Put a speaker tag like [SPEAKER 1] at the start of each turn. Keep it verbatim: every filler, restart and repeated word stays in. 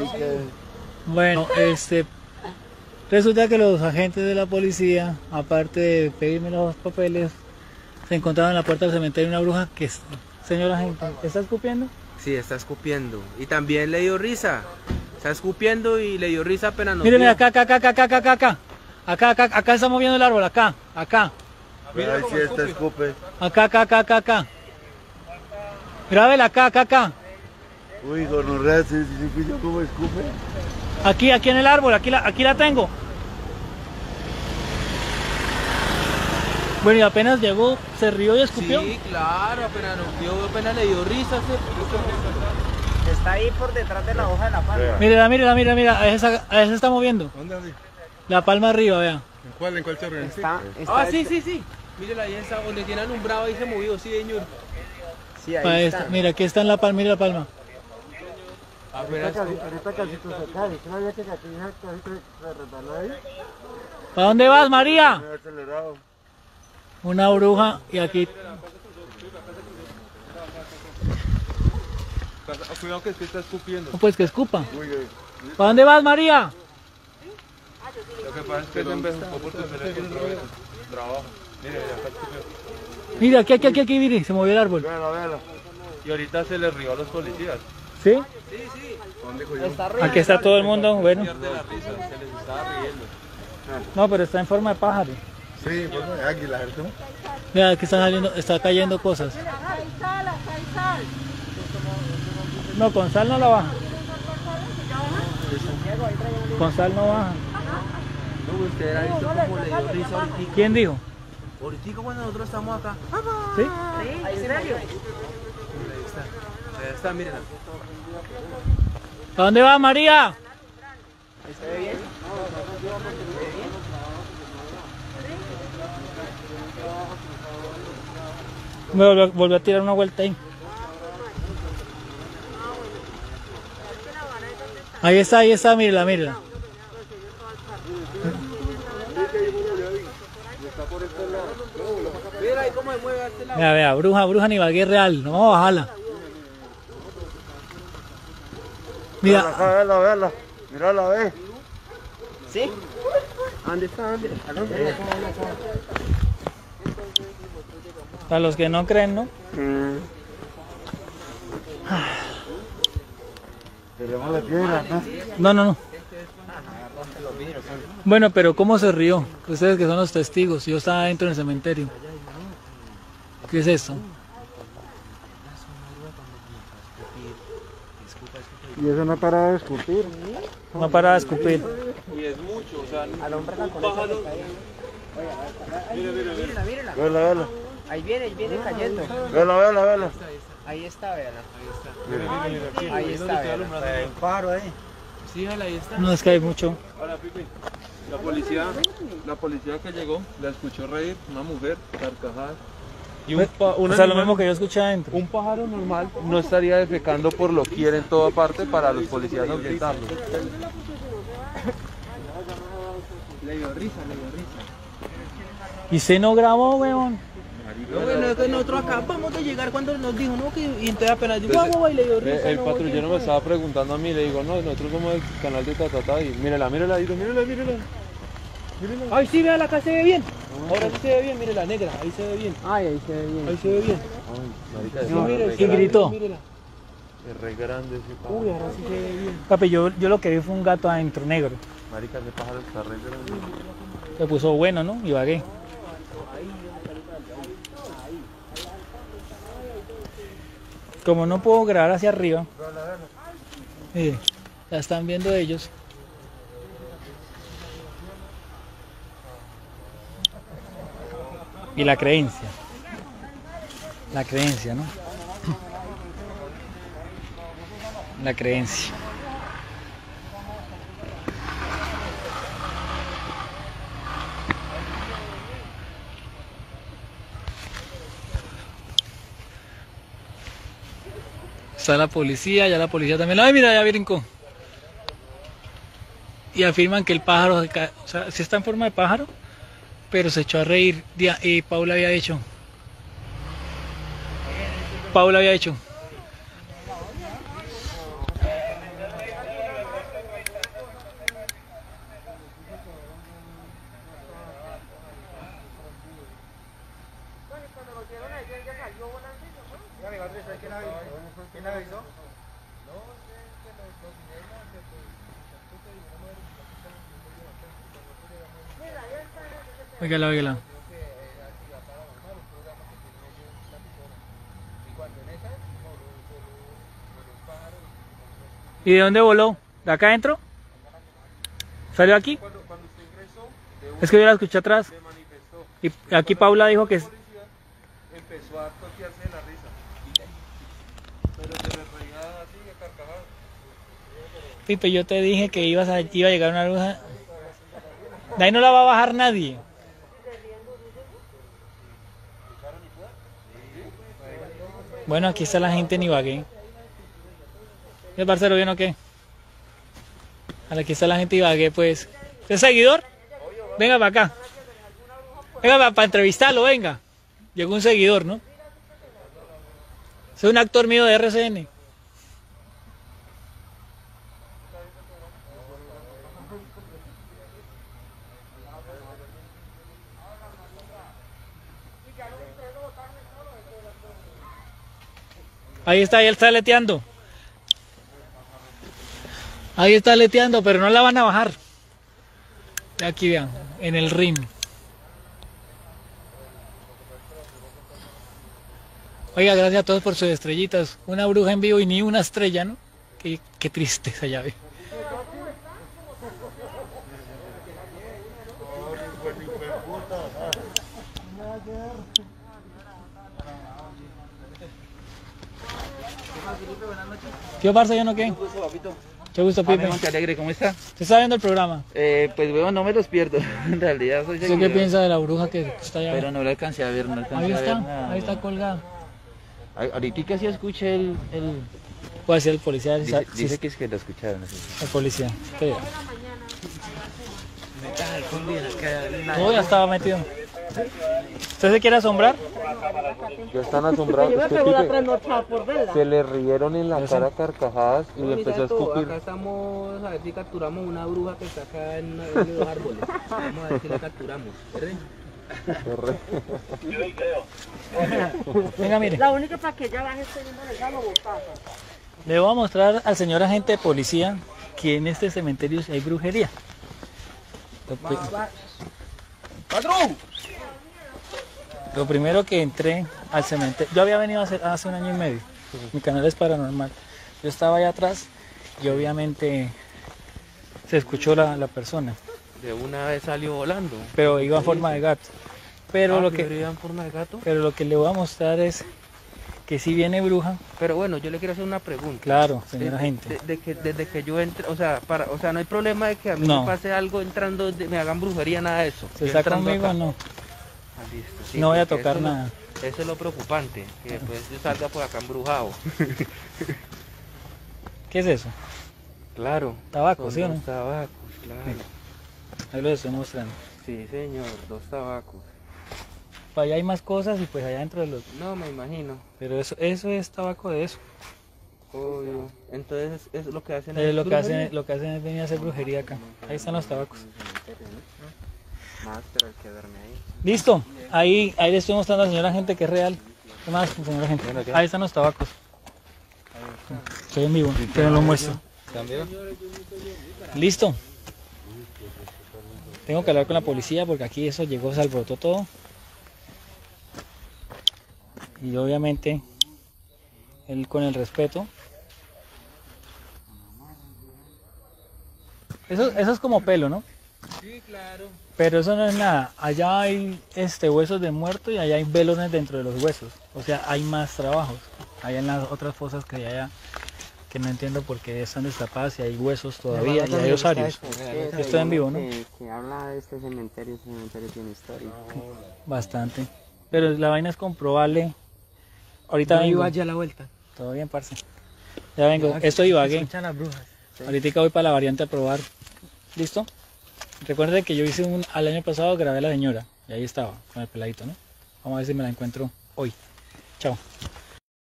[SPEAKER 1] ahí que...
[SPEAKER 2] Bueno, este... resulta que los agentes de la policía, aparte de pedirme los papeles, se encontraban en la puerta del cementerio una bruja que... Señor agente, ¿está escupiendo?
[SPEAKER 3] Sí, está escupiendo. Y también le dio risa. Está escupiendo y le dio risa apenas nos
[SPEAKER 2] Míreme
[SPEAKER 3] vio.
[SPEAKER 2] acá, acá, acá, acá, acá, acá, acá. Acá, acá, acá está moviendo el árbol, acá, acá.
[SPEAKER 1] Mira, ahí sí está escupe.
[SPEAKER 2] Acá, acá, acá, acá, acá. Grábela acá, acá, acá.
[SPEAKER 1] Uy, gonorrea, ¿sí, sí, sí, yo cómo escupe?
[SPEAKER 2] Aquí, aquí en el árbol, aquí la, aquí la tengo. Bueno, y apenas llegó, se rió y escupió.
[SPEAKER 3] Sí, claro, apenas nos vio, apenas le dio risa. Se...
[SPEAKER 4] Está ahí por detrás de la hoja de la palma.
[SPEAKER 2] Mírala, mírala, mírala, mira, a esa, a esa se está moviendo.
[SPEAKER 5] ¿Dónde así?
[SPEAKER 2] La palma arriba, vea.
[SPEAKER 5] ¿En cuál? ¿En cuál chorro?
[SPEAKER 4] Está, está
[SPEAKER 3] Ah, sí, sí, sí. Mírela, ahí está, donde tiene alumbrado, ahí se movió, sí, señor.
[SPEAKER 4] Sí, ahí
[SPEAKER 2] Ahí
[SPEAKER 4] está.
[SPEAKER 2] está. Mira, aquí está en la palma, mira la palma.
[SPEAKER 3] Apenas...
[SPEAKER 1] Ahorita casito se cae, ¿no había que aquí casito se resbaló ahí?
[SPEAKER 2] ¿Para dónde vas, María?
[SPEAKER 1] Me ha acelerado.
[SPEAKER 2] Una bruja y aquí.
[SPEAKER 5] Cuidado que es que está escupiendo.
[SPEAKER 2] No, pues que escupa.
[SPEAKER 1] Uy, uy.
[SPEAKER 2] ¿Para dónde vas, María?
[SPEAKER 5] Lo que pasa es que se envejó porque se le encontró el trabajo. Mire, ya está escupiendo.
[SPEAKER 2] Mira, aquí, aquí, aquí, aquí, mire, se movió el árbol.
[SPEAKER 1] Véala, véala.
[SPEAKER 5] Y ahorita se le rió a los policías.
[SPEAKER 2] ¿Sí?
[SPEAKER 5] ¿Dónde cogió?
[SPEAKER 4] Está arriba.
[SPEAKER 2] Aquí está todo el mundo, bueno.
[SPEAKER 5] Pierde la risa, se les estaba riendo.
[SPEAKER 2] No, pero está en forma de pájaro.
[SPEAKER 1] Sí, forma de águila, ¿cierto?
[SPEAKER 2] Mira, que está saliendo, está cayendo cosas. No, con sal no la baja. Con sal no baja.
[SPEAKER 3] No, usted era visto como le dio risa ahorita.
[SPEAKER 2] ¿Quién dijo?
[SPEAKER 3] Ahorita cuando nosotros estamos acá.
[SPEAKER 2] ¿Sí?
[SPEAKER 4] ¿En serio?
[SPEAKER 3] Ahí está. Ahí está, mírenla.
[SPEAKER 2] ¿A dónde va, María?
[SPEAKER 4] ¿Ahí se ve bien?
[SPEAKER 2] Me volvió, volvió a tirar una vuelta ahí. Ahí está, ahí está, mírala, mírala.
[SPEAKER 3] Mira ahí cómo se mueve a este lado.
[SPEAKER 2] Vea, vea, bruja, bruja ni Ibagué real. No vamos a bajarla. Mira,
[SPEAKER 1] Véala, véala, véala. Mírala, ve.
[SPEAKER 4] ¿Sí? ¿Dónde está? ¿Dónde? ¿A dónde?
[SPEAKER 2] para los que no creen, ¿no?
[SPEAKER 1] Tenemos la piedra, ¿no?
[SPEAKER 2] No, no, no. Bueno, pero ¿cómo se rió? Ustedes que son los testigos, yo estaba dentro del cementerio. ¿Qué es esto?
[SPEAKER 1] Y eso no para de escupir.
[SPEAKER 2] No para de escupir.
[SPEAKER 5] Y es mucho, o sea,
[SPEAKER 4] Al hombre con
[SPEAKER 5] un pájaro.
[SPEAKER 4] Mírela, mírela.
[SPEAKER 1] Véala, véala.
[SPEAKER 4] Ahí viene, ahí viene cayendo.
[SPEAKER 1] Véala, véala, véala.
[SPEAKER 4] Ahí está, véala.
[SPEAKER 5] Mire, mire, aquí.
[SPEAKER 4] Ahí está, véala.
[SPEAKER 5] Un pájaro ahí.
[SPEAKER 3] Sí, jala, ahí está.
[SPEAKER 2] No, es que hay mucho.
[SPEAKER 5] Ahora, Pipi, la policía, la policía que llegó, la escuchó reír, una mujer, carcajadas. Y un, pa- un
[SPEAKER 2] O sea, lo
[SPEAKER 5] animal-
[SPEAKER 2] mismo que yo escuché adentro.
[SPEAKER 5] un pájaro normal no estaría defecando por lo quiera en toda parte para los policías ahuyentarlo.
[SPEAKER 3] Le dio risa, le dio risa.
[SPEAKER 2] Y se no grabó, weón.
[SPEAKER 3] No, bueno, es que nosotros acá vamos a llegar cuando nos dijo, ¿no? Que, y entonces apenas dijo,
[SPEAKER 5] Entonces,
[SPEAKER 3] vamos, y le dio
[SPEAKER 5] Eh,
[SPEAKER 3] risa.
[SPEAKER 5] El
[SPEAKER 3] no,
[SPEAKER 5] patrullero
[SPEAKER 3] oye,
[SPEAKER 5] me estaba preguntando a mí, le digo, no, nosotros somos el canal de Tatata y mírela, mírela, digo, mírela, mírela. Mírela.
[SPEAKER 3] Ay, sí, véala, acá se ve bien. Ahora sí se ve bien, mire la negra, ahí se ve bien.
[SPEAKER 4] Ay, ahí se ve bien.
[SPEAKER 3] Ahí se ve bien.
[SPEAKER 5] Ay, marica,
[SPEAKER 3] No,
[SPEAKER 5] es
[SPEAKER 3] mire,
[SPEAKER 5] re
[SPEAKER 2] y
[SPEAKER 5] grande,
[SPEAKER 2] gritó.
[SPEAKER 3] Mírela.
[SPEAKER 5] es re grande ese pájaro.
[SPEAKER 3] Uy, ahora sí se ve bien.
[SPEAKER 2] Papi, yo, yo lo que vi fue un gato adentro, negro.
[SPEAKER 5] Marica, ese pájaro está re grande.
[SPEAKER 2] Se puso bueno, ¿no? Ibagué. Como no puedo grabar hacia arriba, mire, la están viendo ellos. Y la creencia. La creencia, ¿no? La creencia. Está la policía, ya la policía también. ¡Ay, mira, ya brincó! Y afirman que el pájaro, se ca- o sea, sí está en forma de pájaro, pero se echó a reír. Dia- Y Paula había hecho. Paula había hecho. Óigala, óigala. ¿Y de dónde voló? ¿De acá adentro? ¿Salió aquí? Es que yo la escuché atrás. Y aquí Paula dijo que...
[SPEAKER 5] Empezó a toquearse de la risa. Pero se le reía así a carcajadas.
[SPEAKER 2] Pipe, yo te dije que ibas a, iba a llegar una bruja. De ahí no la va a bajar nadie. Bueno, aquí está la gente en Ibagué. ¿El parcero bien o qué? Aquí está la gente de Ibagué, pues. ¿Es seguidor? Venga para acá. Venga para, para entrevistarlo, venga. Llegó un seguidor, ¿no? Soy un actor mío de R C N. Ahí está, ahí está leteando. Ahí está leteando, pero no la van a bajar. Aquí vean, en el rim. Oiga, gracias a todos por sus estrellitas. Una bruja en vivo y ni una estrella, ¿no? Qué, qué tristeza, ya ve. Tío Parce, ¿yo no qué? Qué gusto, Pipe.
[SPEAKER 6] Monte Alegre, ¿cómo está?
[SPEAKER 2] ¿Usted está viendo el programa?
[SPEAKER 6] Eh, pues veo, no me los pierdo. En realidad soy
[SPEAKER 2] ¿Usted
[SPEAKER 6] seguidor.
[SPEAKER 2] qué piensa de la bruja que está allá?
[SPEAKER 6] Pero no lo alcancé a ver, no alcancé
[SPEAKER 2] Ahí
[SPEAKER 6] a ver
[SPEAKER 2] está,
[SPEAKER 6] nada.
[SPEAKER 2] ahí está colgada.
[SPEAKER 6] A- Ahorita sí escuché el... el
[SPEAKER 2] Puede ser el policía.
[SPEAKER 6] dice,
[SPEAKER 2] sí,
[SPEAKER 6] dice que es que lo escucharon. Así.
[SPEAKER 2] el policía. Espera. Todo ya estaba metido. ¿Usted se quiere asombrar?
[SPEAKER 5] Ya están asombrados. Es que, Pipe, se le rieron en la cara carcajadas y le empezó a escupir.
[SPEAKER 3] Acá estamos a ver si capturamos una bruja que está acá en, una, en los árboles. Vamos a ver si la capturamos. ¿Verdad?
[SPEAKER 2] Venga, mire.
[SPEAKER 1] La única para que ella baje este mismo regalo botazo.
[SPEAKER 2] Le voy a mostrar al señor agente de policía que en este cementerio sí hay brujería. Lo, pri- Lo primero que entré al cementerio, yo había venido hace, hace un año y medio, mi canal es paranormal. Yo estaba allá atrás y obviamente se escuchó la, la persona,
[SPEAKER 3] De una vez salió volando.
[SPEAKER 2] pero iba en forma de gato. Pero,
[SPEAKER 3] Ah,
[SPEAKER 2] lo
[SPEAKER 3] ¿primero
[SPEAKER 2] que,
[SPEAKER 3] iba en forma de gato?
[SPEAKER 2] pero lo que le voy a mostrar es que si viene bruja,
[SPEAKER 3] Pero bueno, yo le quiero hacer una pregunta.
[SPEAKER 2] claro, señora
[SPEAKER 3] De-
[SPEAKER 2] agente.
[SPEAKER 3] de- de que, desde que yo entre, o sea, para, o sea, no hay problema de que a mí
[SPEAKER 2] No.
[SPEAKER 3] me pase algo entrando, de- me hagan brujería, nada de eso.
[SPEAKER 2] ¿Se
[SPEAKER 3] Yo
[SPEAKER 2] está
[SPEAKER 3] entrando
[SPEAKER 2] conmigo
[SPEAKER 3] acá.
[SPEAKER 2] o no?
[SPEAKER 3] Ah, listo, sí,
[SPEAKER 2] No voy a
[SPEAKER 3] porque
[SPEAKER 2] tocar
[SPEAKER 3] eso es lo-
[SPEAKER 2] nada.
[SPEAKER 3] Eso es lo preocupante, que después yo salga por acá embrujado.
[SPEAKER 2] ¿Qué es eso?
[SPEAKER 3] Claro.
[SPEAKER 2] Tabaco,
[SPEAKER 3] son
[SPEAKER 2] ¿sí o no?
[SPEAKER 3] dos tabacos, claro.
[SPEAKER 2] Ahí lo estoy mostrando.
[SPEAKER 3] Sí, señor, dos tabacos.
[SPEAKER 2] Para allá hay más cosas y pues allá dentro de los...
[SPEAKER 3] No, me imagino.
[SPEAKER 2] Pero eso, eso es tabaco de eso.
[SPEAKER 3] Obvio. Entonces, es lo que hacen.
[SPEAKER 2] Eh,
[SPEAKER 3] es
[SPEAKER 2] lo, que
[SPEAKER 3] brujería.
[SPEAKER 2] hacen, lo que hacen es venir a hacer brujería acá. Ahí están los tabacos.
[SPEAKER 3] Más, pero hay que darme ahí.
[SPEAKER 2] Listo. Ahí, ahí le estoy mostrando a la señora gente que es real. ¿Qué más, señora gente? Ahí están los tabacos. Estoy en vivo, pero no lo muestro. Listo. Tengo que hablar con la policía porque aquí eso llegó, se alborotó todo. Y obviamente, él con el respeto. Eso, eso es como pelo, ¿no?
[SPEAKER 3] Sí, claro.
[SPEAKER 2] Pero eso no es nada. Allá hay este, huesos de muerto y allá hay velones dentro de los huesos. O sea, hay más trabajos. Hay en las otras fosas que hay allá, que no entiendo por qué están destapadas y hay huesos todavía y hay osarios. Yo estoy en vivo, ¿no?
[SPEAKER 4] Que, que habla de este cementerio, este cementerio tiene historia.
[SPEAKER 2] Bastante. Pero la vaina es comprobarle. Ahorita
[SPEAKER 3] Yo
[SPEAKER 2] vengo.
[SPEAKER 3] iba allá a la vuelta.
[SPEAKER 2] Todo bien, parce. Ya vengo. Esto Ibagué.
[SPEAKER 3] Escuchan las brujas.
[SPEAKER 2] Ahorita voy para la variante a probar. ¿Listo? Recuerden que yo hice un, al año pasado grabé a la señora y ahí estaba con el peladito, ¿no? Vamos a ver si me la encuentro hoy. Chao.